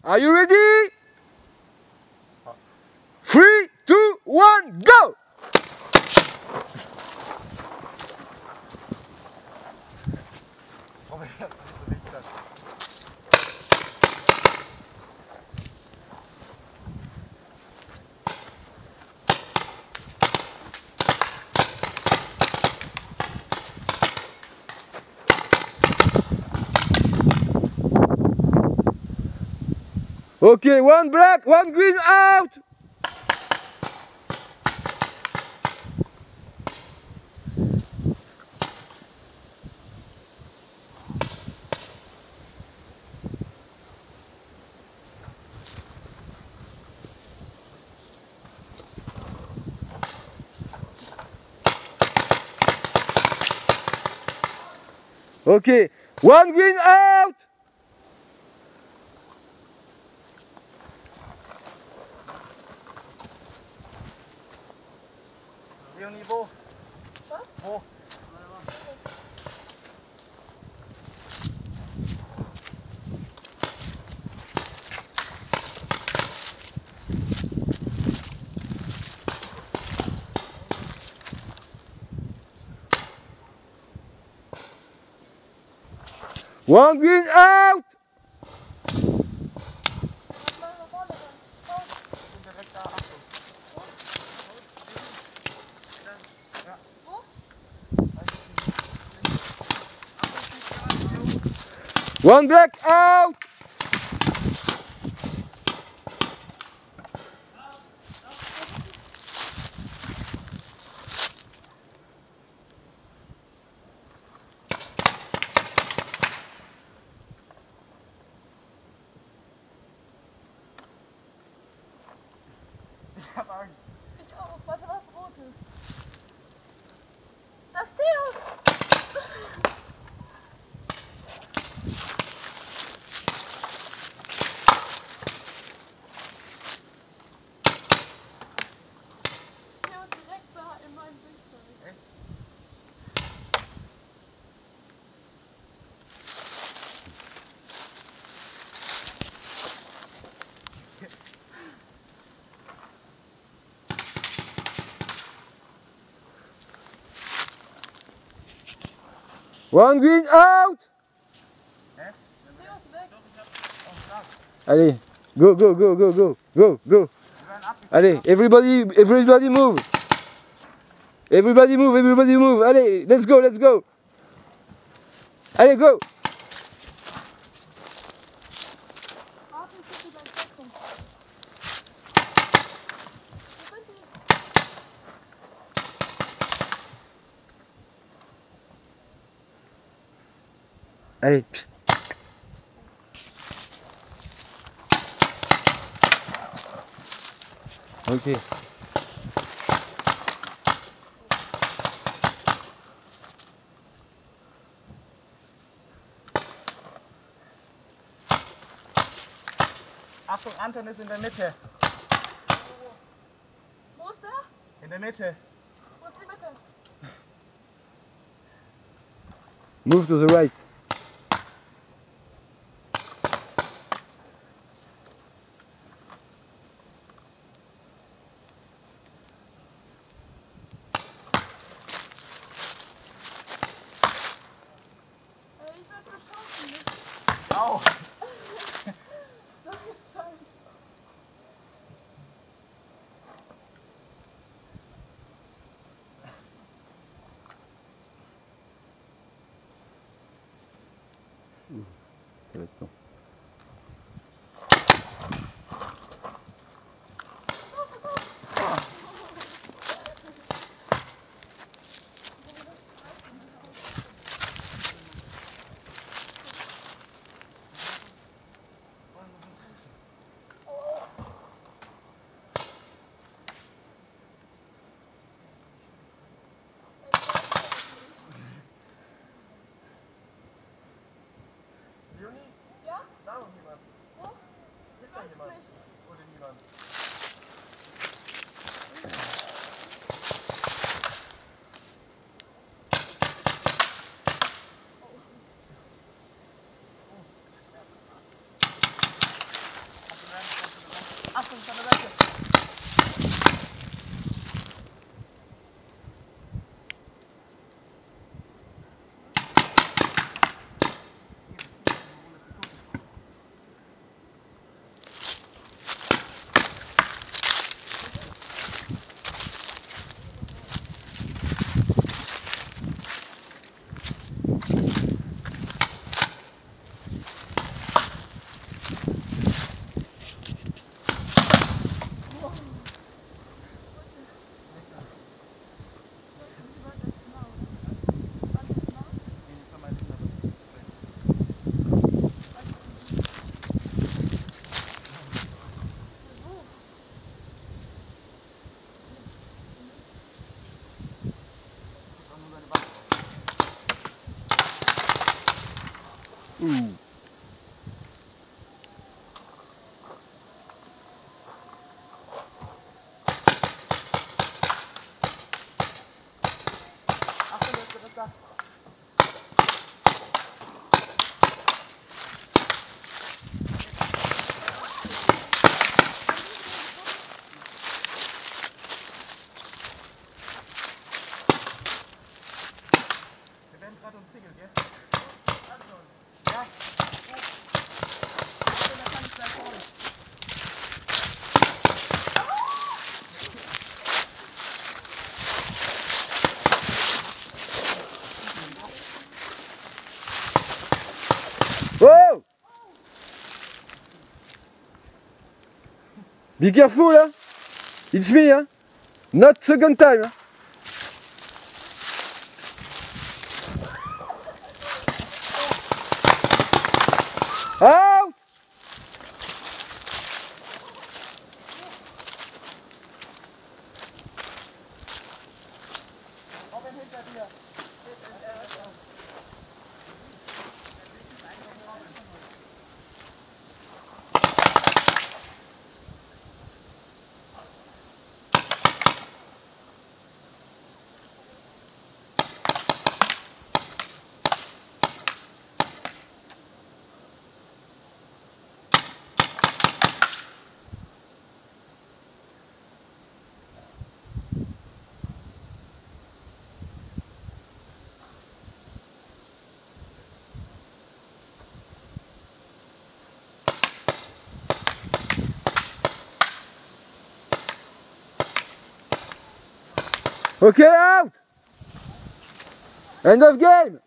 Are you ready? 3, 2, 1, go! Okay, one black, one green out! Okay, one green out! Niveau. Wo? One green out! One black out! Ich hab Angst. Ich auch. Warte, was Rotes? Das Theo! Theo direkt da in meinem Bildschirm. Echt? One green out! Hä? Theo ist weg. Allez, go, go, go, go, go, go, go. Wir werden abgekommen. Allez, everybody move. Everybody move. Allez, let's go, let's go. Allez, go. Warte, ich gucke gleich weg. Wo sind die? Allez, psst. Okay. Achtung, Anton ist in der Mitte. Wo ist der? In der Mitte. Wo ist die Mitte? Move to the right. Ich werd beschossen. Nicht? Au! Scheiße. Juni? Ja? Da noch jemand. Wo? Ist da Weiß jemand? nicht. Oder niemand? Oh! Be careful, huh? It's me, huh? Not second time, huh? Out! Okay, out! End of game!